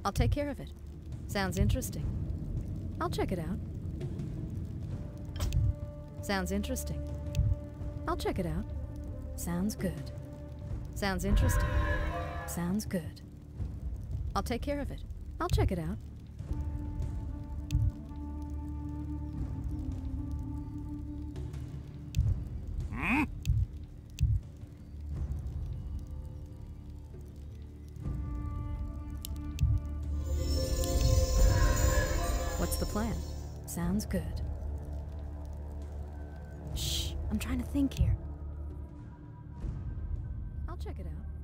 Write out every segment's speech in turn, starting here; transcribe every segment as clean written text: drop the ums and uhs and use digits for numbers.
I'll take care of it. Sounds interesting. I'll check it out. Sounds interesting. I'll check it out. Sounds good. Sounds interesting. Sounds good. I'll take care of it. I'll check it out. What's the plan? Sounds good. Shh, I'm trying to think here. I'll check it out.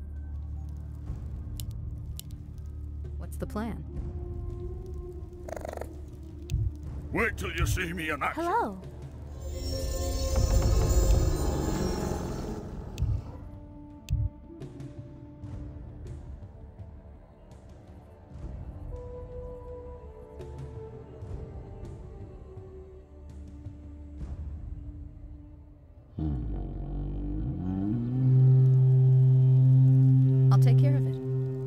What's the plan? Wait till you see me in action. Hello. I'll take care of it.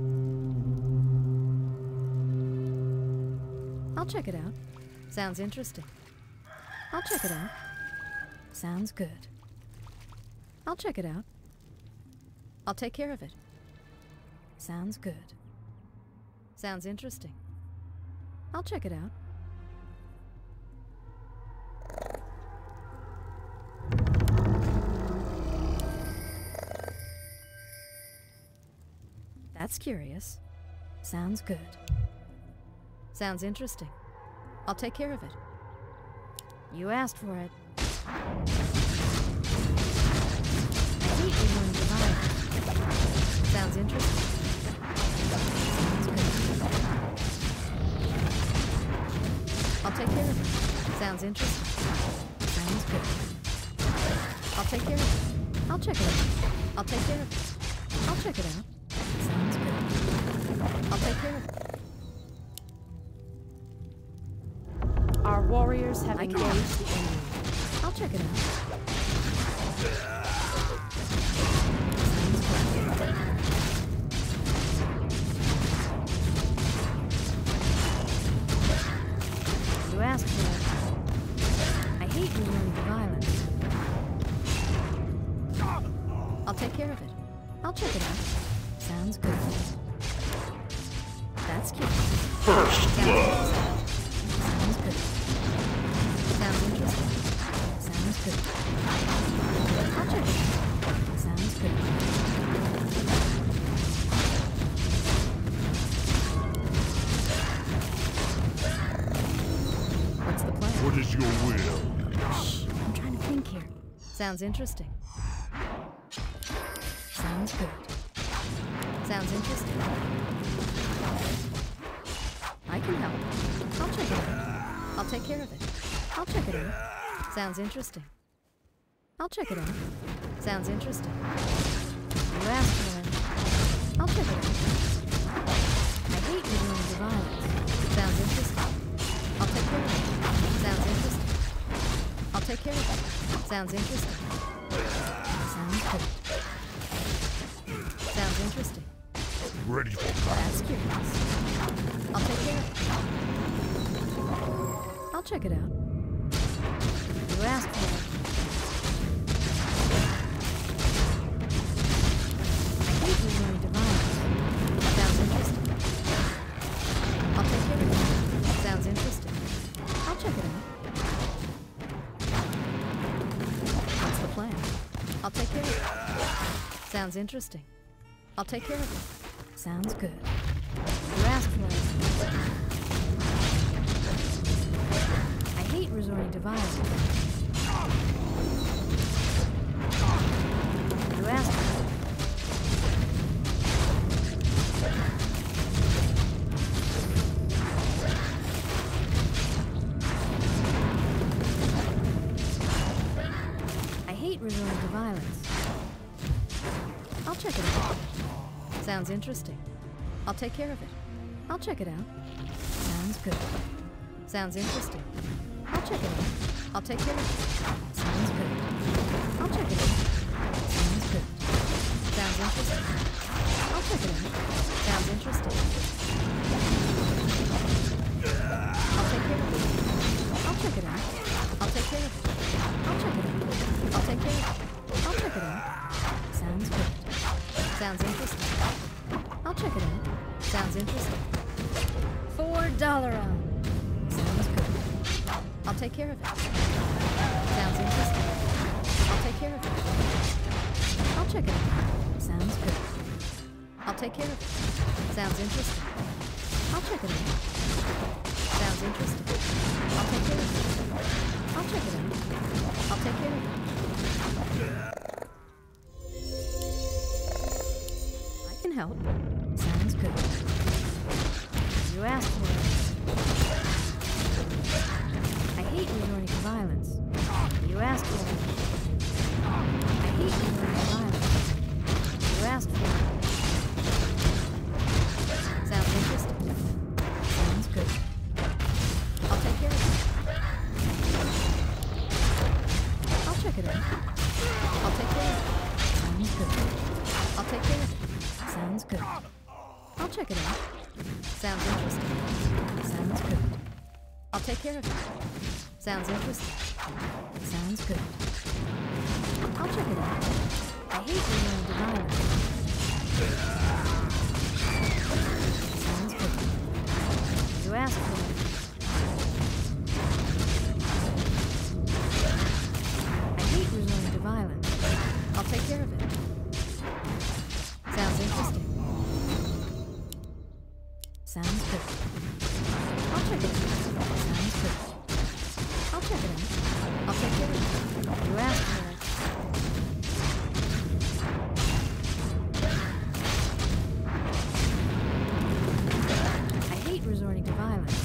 I'll check it out. Sounds interesting. I'll check it out. Sounds good. I'll check it out. I'll take care of it. Sounds good. Sounds interesting. I'll check it out. That's curious. Sounds good. Sounds interesting. I'll take care of it. You asked for it. I hate you when you lie. Sounds interesting. Sounds good. I'll take care of it. Sounds interesting. Sounds good. I'll take care of it. I'll check it out. I'll take care of it. I'll check it out. Sounds good. I'll take care of it. Our warriors have engaged the enemy. I'll check it out. You asked for it. I hate resorting to violence. I'll take care of it. I'll check it out. Sounds good. That's cute. First blood. Sounds good. Sounds interesting. Sounds good. I'll check it out. Sounds good. What's the plan? What is your will? Shh, I'm trying to think here. Sounds interesting. Sounds good. Sounds interesting. I can help. I'll check it out. I'll take care of it. I'll check it out. Sounds interesting. I'll check it out. Sounds interesting. You asked for it. I'll check it out. I hate resorting to violence. Sounds interesting. I'll take care of it. Sounds interesting. I'll take care of it. Sounds interesting. Sounds good. Sounds interesting. Ready for That's battle. curious. I'll take care of it. I'll check it out. You asked for it. I hate resorting to violence. Sounds interesting. I'll take care of it. Sounds interesting. I'll check it out. What's the plan? I'll take care of it. Sounds interesting. I'll take care of it. Sounds good. You asked for it. I hate resorting to violence. You asked for it. I hate resorting to violence. I'll check it out. Sounds interesting. I'll take care of it. I'll check it out. Sounds good. Sounds interesting. I'll check it out. I'll take care of it. Sounds good. I'll check it out. Sounds good. Sounds interesting. I'll check it out. Sounds interesting. I'll take care of it. I'll check it out. I'll take care of it. I'll check it out. I'll take care of it. I'll check it out. Sounds good. Sounds interesting. I'll check it out. Sounds interesting. $4 on. Sounds good. I'll take care of it. Sounds interesting. I'll take care of it. I'll check it out. Sounds good. I'll take care of it. Sounds interesting. I'll check it out. Sounds interesting. I'll take care of it. I'll check it out. I'll take care of it. I can help. Sounds good. You asked for it. I hate resorting to violence. You asked for it. I hate resorting to violence. You asked for it. Sounds interesting. Sounds good. I'll take care of it. I'll check it out. I'll take care of it. Sounds good. I'll take care of it. Sounds good. I'll check it out. Sounds interesting. Sounds good. I'll take care of it. Sounds interesting. Sounds good. I'll check it out. I hate resorting to violence. Sounds good. You asked for it. I hate resorting to violence. I'll take care of it. Sounds interesting. Sounds good. I'll check it out. Sounds good. I'll check it out. I'll take care of it. You asked for it. I hate resorting to violence.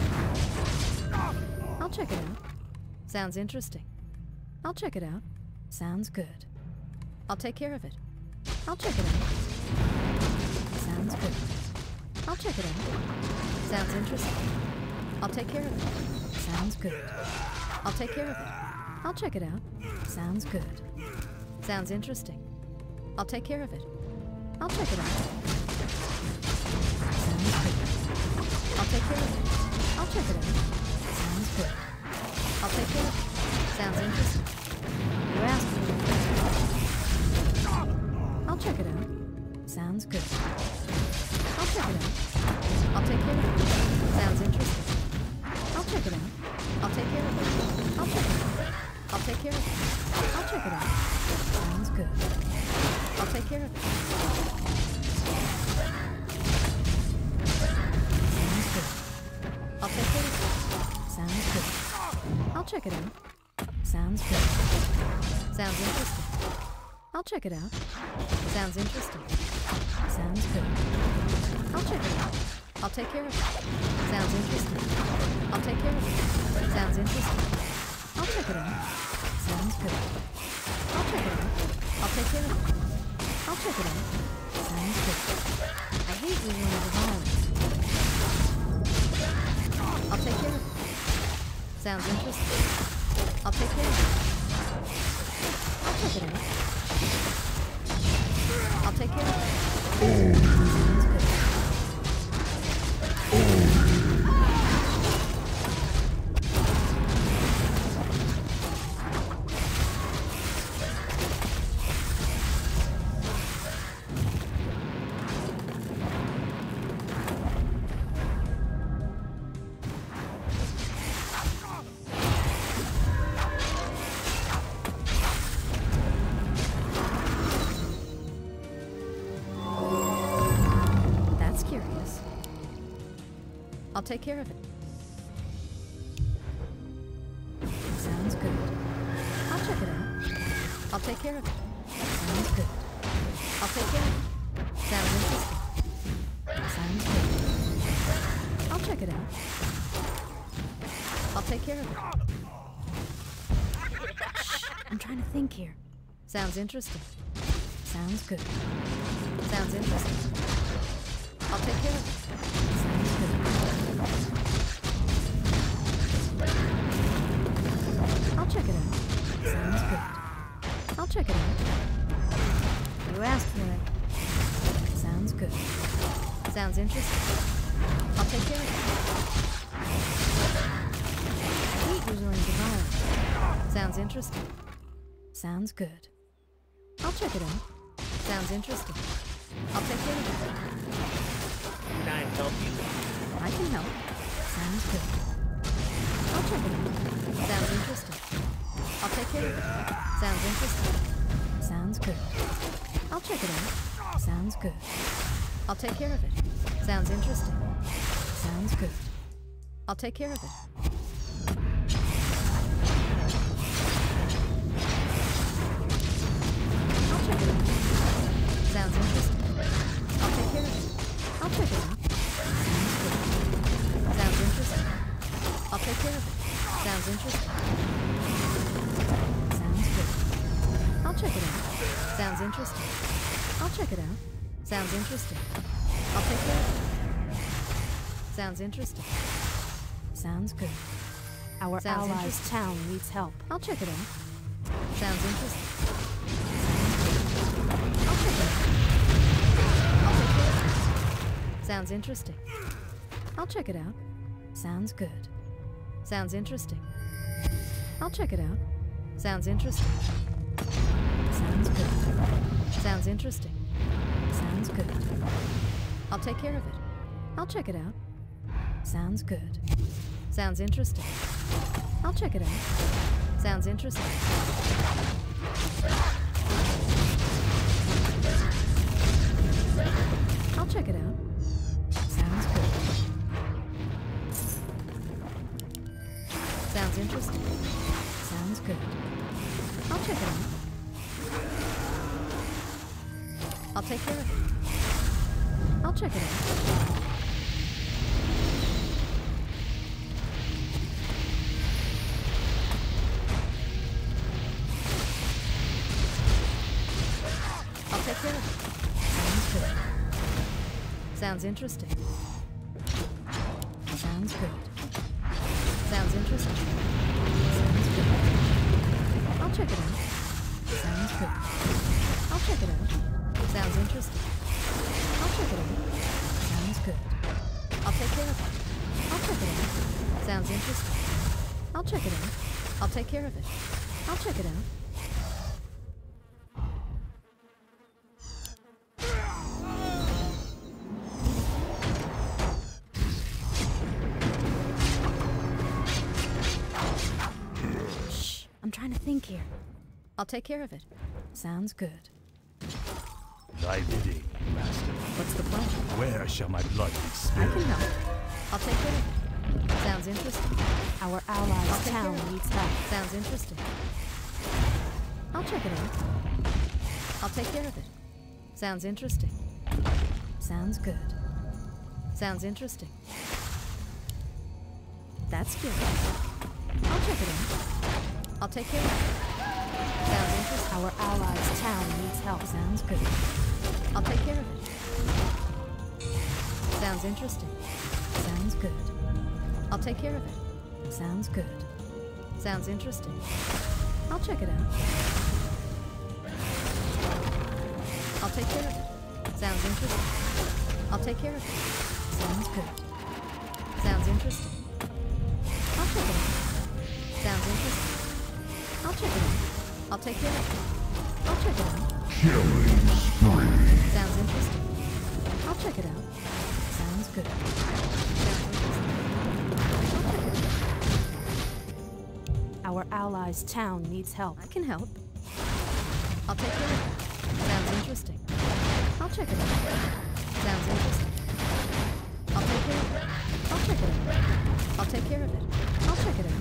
I'll check it out. Sounds interesting. I'll check it out. Sounds good. I'll take care of it. I'll check it out. Sounds good. I'll check it out. Sounds interesting. I'll take care of it. Sounds good. I'll take care of it. I'll check it out. Sounds good. Sounds interesting. I'll take care of it. I'll check it out. Sounds good. I'll take care of it. I'll check it out. Sounds good. I'll take care of it. Sounds interesting. You asked for it. I'll check it out. Sounds good. I'll check it out. I'll take care of it. Sounds interesting. I'll check it out. I'll take care of it. I'll check it out. I'll take care of it. I'll check it out. Sounds good. I'll take care of it. Sounds good. I'll take care of it. Sounds good. I'll check it out. Sounds good. Sounds interesting. I'll check it out. Sounds interesting. Sounds good. I'll check it out. I'll take care of it. Sounds interesting. I'll take care of it. Sounds interesting. I'll check it out. Sounds good. I'll check it out. I'll take care of it. I'll check it out. Sounds good. I hate resorting to violence. I'll take care of it. Sounds interesting. I'll take care of it. I'll check it out. I'll take care of it. Sounds good. I'll take care of it. Sounds good. I'll check it out. I'll take care of it. Sounds good. I'll take care of it. Sounds interesting. Sounds good. I'll check it out. I'll take care of it. Shh, I'm trying to think here. Sounds interesting. Sounds good. Sounds interesting. I'll take care of it. Sounds good. I'll check it out. Sounds good. I'll check it out. You asked for it. Sounds good. Sounds interesting. I'll take care of it. resort to violence. Sounds interesting. Sounds good. I'll check it out. Sounds interesting. I'll take care of it. Can I help you? I can help. Sounds good. I'll check it out. Sounds interesting. I'll take care of it. Sounds interesting. Sounds good. I'll check it out. Sounds good. I'll take care of it. Sounds interesting. Sounds good. I'll take care of it. I'll check it out. Sounds interesting. I'll take care of it. I'll check it out. Sounds good. Sounds interesting. I'll take care of it. Sounds interesting. Sounds good. I'll check it out. Sounds interesting. I'll check it out. Sounds interesting. I'll take care of it. Sounds interesting. Sounds good. Our Sounds allies' interesting. town needs help. I'll check it out. Sounds interesting. I'll check it out. I'll take care of it. Sounds interesting. I'll check it out. Sounds good. Sounds interesting. I'll check it out. Sounds interesting. Sounds good. Sounds interesting. Sounds good. I'll take care of it. I'll check it out. Sounds good. Sounds interesting. I'll check it out. Sounds interesting. I'll check it out. Sounds good. Sounds interesting. Sounds good. I'll check it out. I'll take care of it. I'll check it out. I'll take care of it. Sounds good. Sounds interesting. Sounds good. Sounds interesting. Sounds good. I'll check it out. Sounds good. I'll check it out. Sounds interesting. I'll check it out. Sounds good. I'll take care of it. I'll check it out. Sounds interesting. I'll check it out. I'll take care of it. I'll check it out. I'm trying to think here. I'll take care of it. Sounds good. Thy bidding, master. What's the plan? Where shall my blood be I spilled? can help. I'll take care of it. Sounds interesting. Our I'll allies' take care town of it. needs help. Sounds interesting. I'll check it out. I'll take care of it. Sounds interesting. Sounds good. Sounds interesting. That's good. I'll check it out. I'll take care of it. Sounds interesting. Our allies' town needs help. Sounds good. I'll take care of it. Sounds interesting. Sounds good. I'll take care of it. Sounds good. Sounds interesting. I'll check it out. I'll take care of it. Sounds interesting. I'll take care of it. Sounds good. Sounds interesting. I'll check it out. Sounds interesting. I'll check it out. I'll take care of it. I'll check it out. Killing spree. Sounds interesting. I'll check it out. Sounds good. Sounds interesting. I'll check it out. Our allies' town needs help. I can help. I'll take care of it. Sounds interesting. I'll check it out. Sounds interesting. I'll take care of it. I'll check it out. I'll take care of it. I'll check it out.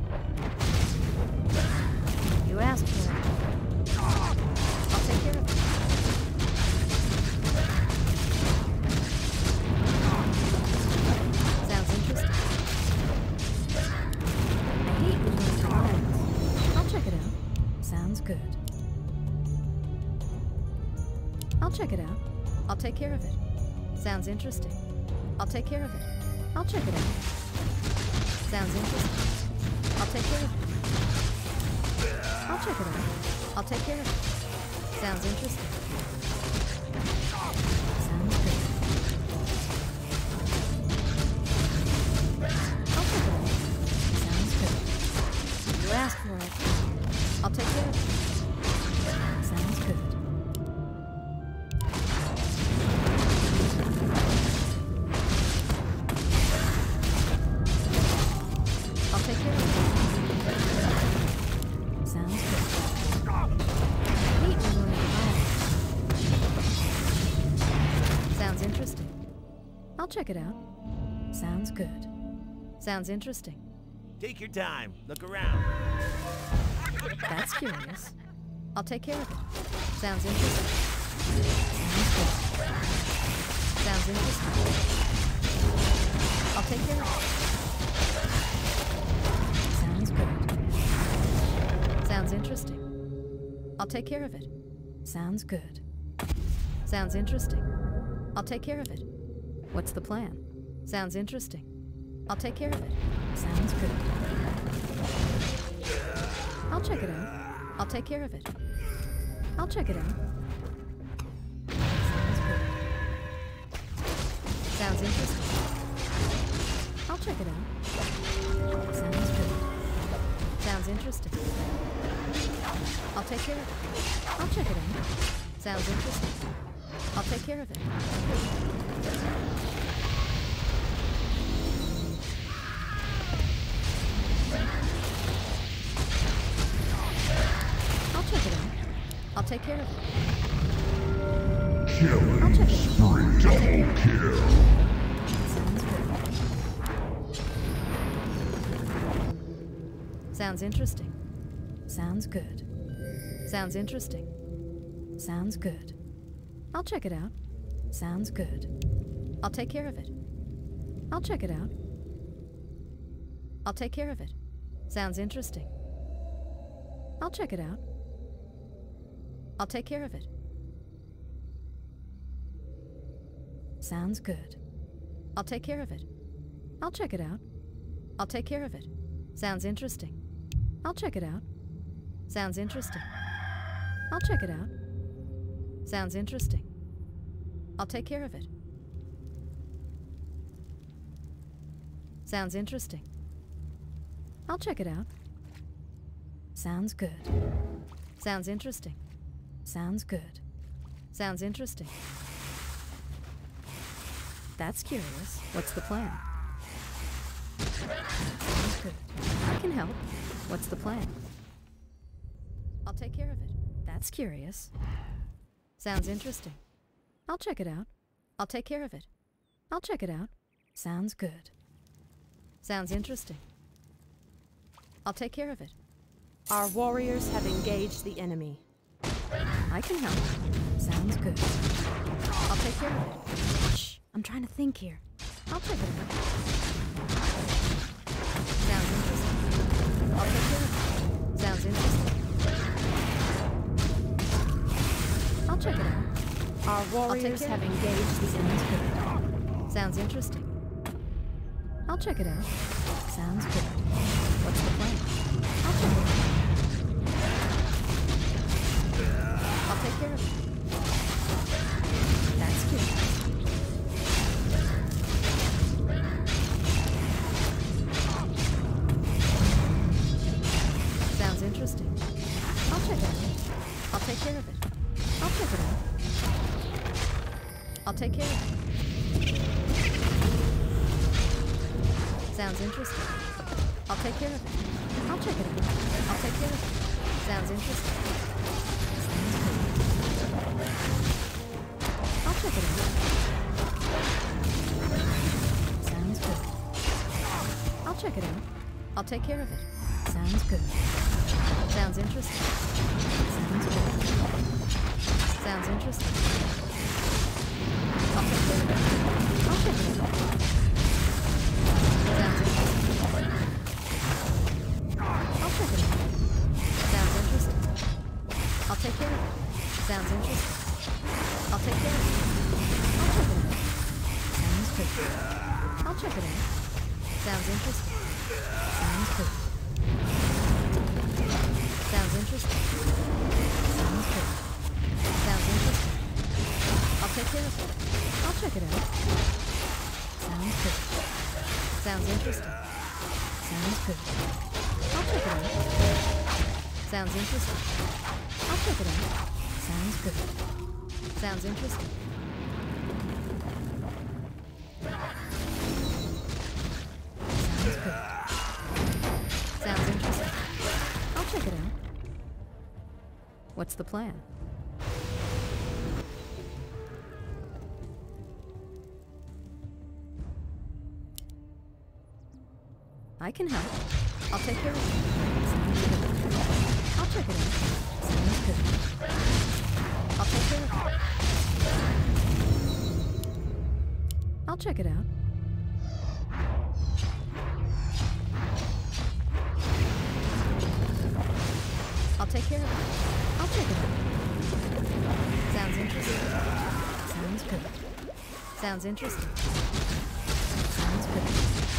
You asked for it. I'll take care of it. Sounds interesting. I hate resort to violence. I'll check it out. Sounds good. I'll check it out. I'll take care of it. Sounds interesting. I'll take care of it. I'll check it out. Sounds interesting. I'll take care of it. I'll check it out. I'll take care of it. Sounds interesting. Sounds good. I'll check it out. Sounds good. I'll check it out. Sounds good. Sounds interesting. Take your time. Look around. That's curious. I'll take care of it. Sounds interesting. Sounds good. Sounds interesting. I'll take care of it. Sounds good. Sounds interesting. I'll take care of it. Sounds good. Sounds interesting. I'll take care of it. What's the plan? Sounds interesting. I'll take care of it. Sounds good. I'll check it out. I'll take care of it. I'll check it out. Sounds good. Sounds interesting. I'll check it out. Sounds good. Sounds interesting. I'll take care of it. I'll check it out. Sounds interesting. I'll take care of it. I'll check it out. I'll take care of it. Killing spree. Double kill. Sounds good. Sounds interesting. Sounds good. Sounds interesting. Sounds good. I'll check it out. Sounds good. I'll take care of it. I'll check it out. I'll take care of it. Sounds interesting. I'll check it out. I'll take care of it. Sounds good. I'll take care of it. I'll check it out. I'll take care of it. Sounds interesting. I'll check it out. Sounds interesting. I'll check it out. Sounds interesting. I'll take care of it. Sounds interesting. I'll check it out. Sounds good. Sounds interesting. Sounds good. Sounds interesting. That's curious. What's the plan? Sounds good. I can help. What's the plan? I'll take care of it. That's curious. Sounds interesting. I'll check it out. I'll take care of it. I'll check it out. Sounds good. Sounds interesting. I'll take care of it. Our warriors have engaged the enemy. I can help. Sounds good. I'll take care of it. Shh, I'm trying to think here. I'll check it out. Sounds interesting. I'll take care of it. Sounds interesting. I'll check it out. Our warriors have engaged the enemy. Sounds interesting. I'll check it out. Sounds good. What's the plan? I'll check it out. I'll take care of it. That's cute. Sounds interesting. I'll check it out. I'll take care of it. I'll check it out. I'll take care of it. Sounds interesting. I'll take care of it. I'll check it out. I'll take care of it. Sounds interesting. Sounds good. I'll check it out. Sounds good. I'll check it out. I'll take care of it. Sounds good. Sounds interesting. Sounds good. Sounds interesting. I'll take care of it. I'll check it out. Sounds interesting. I'll check it out. Sounds interesting. I'll take care of it. Sounds interesting. I'll take care of it. I'll check it out. Sounds good. I'll check it out. Sounds interesting. Sounds good. Sounds interesting. Sounds good. Sounds interesting. I'll take care of it. I'll check it out. Sounds good. Sounds interesting. Sounds good. I'll check it out. Sounds interesting. I'll check it out. Sounds good. Sounds interesting. Sounds good. Sounds interesting. I'll check it out. What's the plan? I can help. I'll take care of it. I'll check it out. Sounds good. I'll take care of it. I'll check it out. I'll take care of it. I'll check it out. Sounds interesting. Sounds good. Sounds interesting. Sounds good.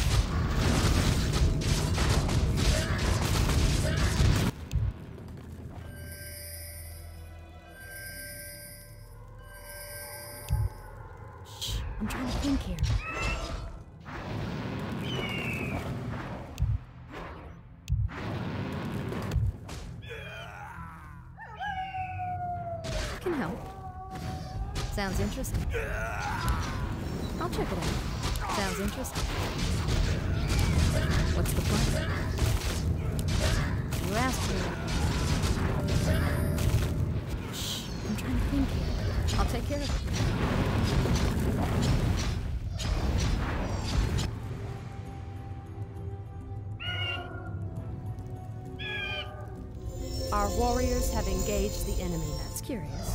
Shh, I'm trying to think here. I can help. Sounds interesting. I'll check it out. Sounds interesting. What's the plan? You asked for it. Shh, I'm trying to think here. I'll take care of it. Our warriors have engaged the enemy. That's curious.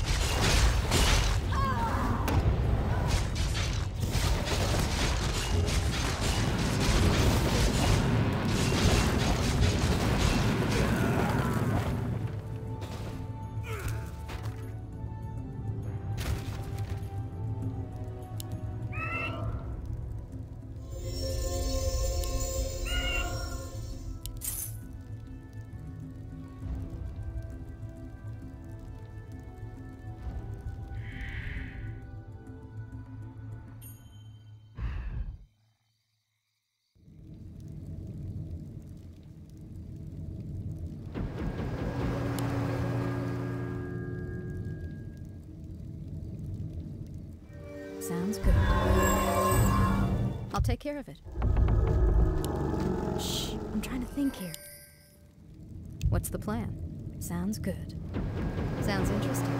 Sounds good. I'll take care of it. Shh, I'm trying to think here. What's the plan? Sounds good. Sounds interesting.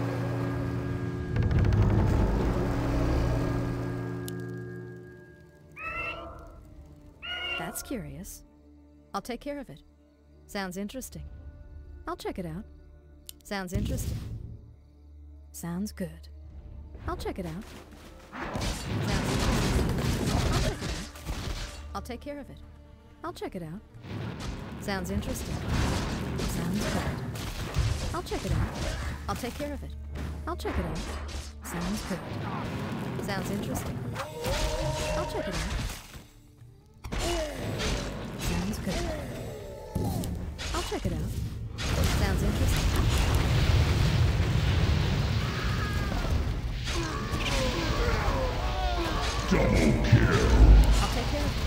That's curious. I'll take care of it. Sounds interesting. I'll check it out. Sounds interesting. Sounds good. I'll check it out. I'll take care of it. I'll check it out. Sounds interesting. Sounds good. I'll check it out. I'll take care of it. I'll check it out. Sounds good. Sounds interesting. I'll check it out. Sounds good. I'll check it out. Sounds interesting. Double kill. I'll take care of it.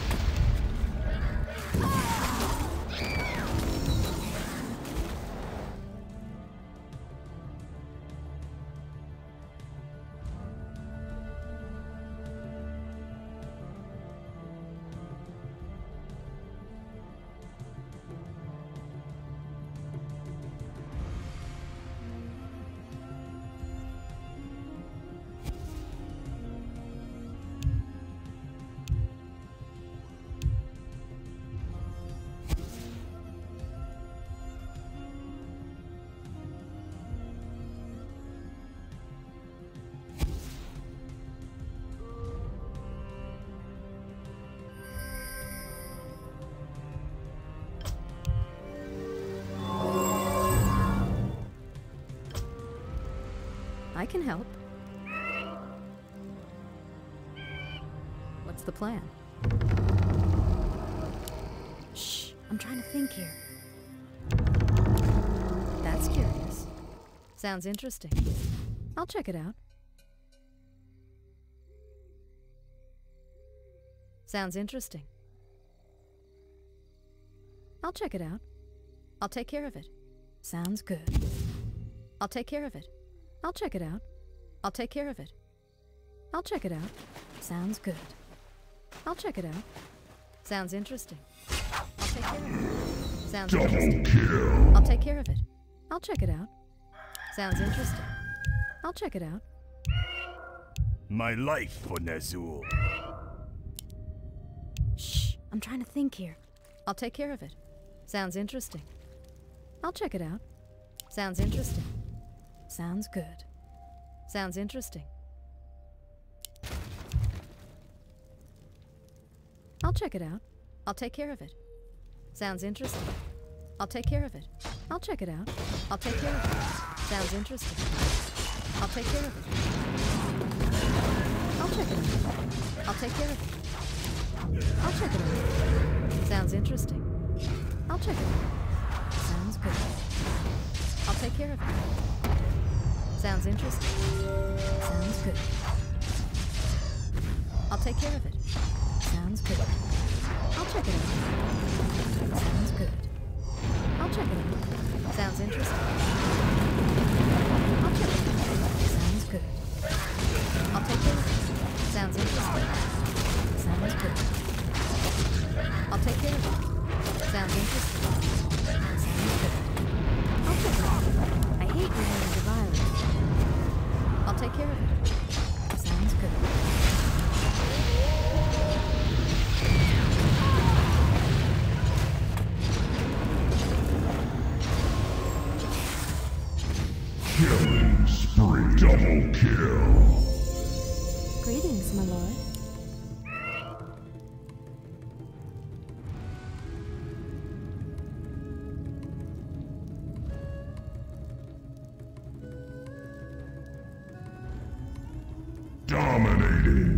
I can help. What's the plan? Shh, I'm trying to think here. That's curious. Sounds interesting. I'll check it out. Sounds interesting. I'll check it out. I'll take care of it. Sounds good. I'll take care of it. I'll check it out. I'll take care of it. I'll check it out. Sounds good. I'll check it out. Sounds interesting. I'll take care of it. Sounds interesting. Kill. I'll take care of it. I'll check it out. Sounds interesting. I'll check it out. My life for Nazul. Shh, I'm trying to think here. I'll take care of it. Sounds interesting. I'll check it out. Sounds interesting. Sounds good. Sounds interesting. I'll check it out. I'll take care of it. Sounds interesting. I'll take care of it. I'll check it out. I'll take care of it. Sounds interesting. I'll take care of it. I'll check it out. I'll take care of it. I'll check it out. Sounds interesting. I'll check it out. Sounds good. I'll take care of it. Sounds interesting. Sounds good. I'll take care of it. Sounds good. I'll check it out. Sounds good. I'll check it out. Sounds interesting. I'll check it out. Sounds good. I'll take care of it. Sounds interesting. Sounds good. I'll take care of it. Sounds interesting. Sounds good. I'll check it out. I hate resorting to violence. I'll take care of it. Sounds good. Killing spree. Double kill. Greetings, my lord. Dominating.